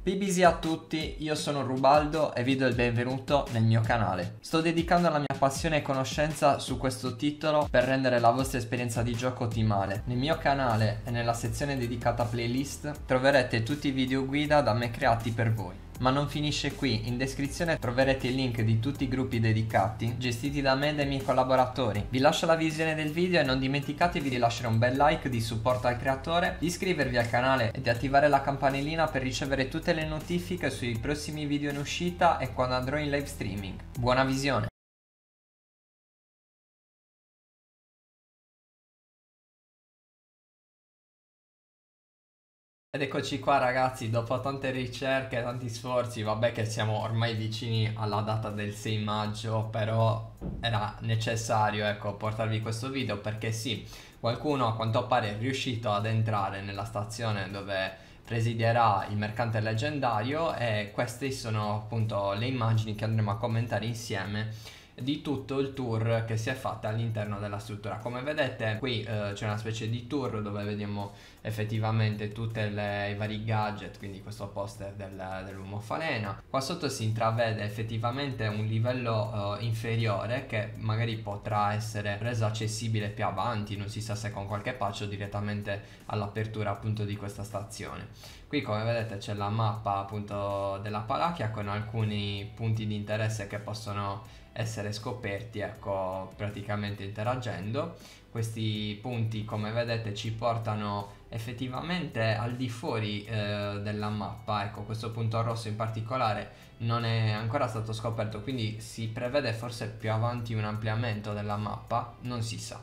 BBC a tutti, io sono Rubaldo e vi do il benvenuto nel mio canale. Sto dedicando la mia passione e conoscenza su questo titolo per rendere la vostra esperienza di gioco ottimale. Nel mio canale e nella sezione dedicata a playlist troverete tutti i video guida da me creati per voi. Ma non finisce qui, in descrizione troverete il link di tutti i gruppi dedicati gestiti da me e dai miei collaboratori. Vi lascio la visione del video e non dimenticatevi di lasciare un bel like di supporto al creatore, di iscrivervi al canale e di attivare la campanellina per ricevere tutte le notifiche sui prossimi video in uscita e quando andrò in live streaming. Buona visione! Ed eccoci qua ragazzi, dopo tante ricerche, tanti sforzi, vabbè che siamo ormai vicini alla data del 6 maggio, però era necessario, ecco, portarvi questo video perché sì, qualcuno a quanto pare è riuscito ad entrare nella stazione dove presiderà il mercante leggendario e queste sono appunto le immagini che andremo a commentare insieme di tutto il tour che si è fatto all'interno della struttura. Come vedete qui c'è una specie di tour dove vediamo effettivamente tutti i vari gadget, quindi questo poster dell'uomo falena. Qua sotto si intravede effettivamente un livello inferiore che magari potrà essere reso accessibile più avanti, non si sa se con qualche patch o direttamente all'apertura appunto di questa stazione. Qui come vedete c'è la mappa appunto della Palachia con alcuni punti di interesse che possono essere scoperti, ecco, praticamente interagendo. Questi punti come vedete ci portano effettivamente al di fuori della mappa. Ecco, questo punto rosso in particolare non è ancora stato scoperto, quindi si prevede forse più avanti un ampliamento della mappa, non si sa,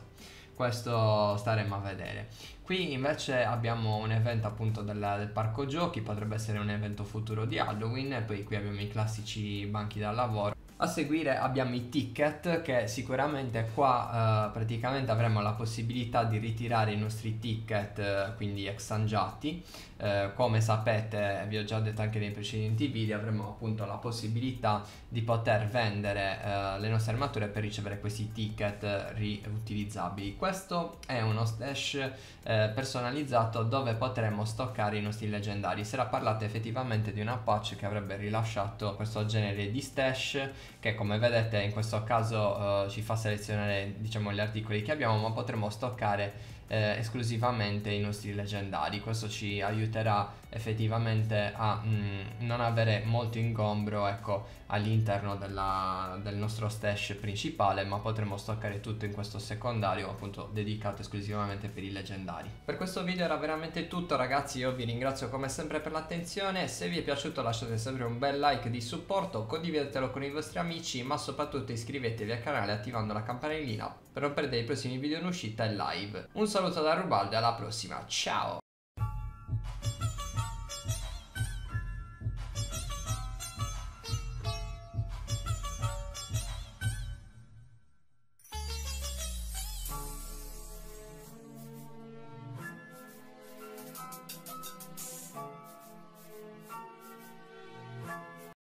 questo staremo a vedere. Qui invece abbiamo un evento appunto del parco giochi, potrebbe essere un evento futuro di Halloween, e poi qui abbiamo i classici banchi da lavoro. A seguire abbiamo i ticket, che sicuramente qua praticamente avremo la possibilità di ritirare i nostri ticket, quindi exangiati. Come sapete, vi ho già detto anche nei precedenti video, avremo appunto la possibilità di poter vendere le nostre armature per ricevere questi ticket riutilizzabili. Questo è uno stash personalizzato dove potremo stoccare i nostri leggendari. Si era parlato effettivamente di una patch che avrebbe rilasciato questo genere di stash, che come vedete in questo caso ci fa selezionare, diciamo, gli articoli che abbiamo, ma potremo stoccare esclusivamente i nostri leggendari. Questo ci aiuterà effettivamente a non avere molto ingombro, ecco, all'interno del nostro stash principale, ma potremo stoccare tutto in questo secondario appunto dedicato esclusivamente per i leggendari. Per questo video era veramente tutto ragazzi, io vi ringrazio come sempre per l'attenzione. Se vi è piaciuto lasciate sempre un bel like di supporto, condividetelo con i vostri amici, ma soprattutto iscrivetevi al canale attivando la campanellina per non perdere i prossimi video in uscita e live. Un saluto da Rubaldo e alla prossima, ciao!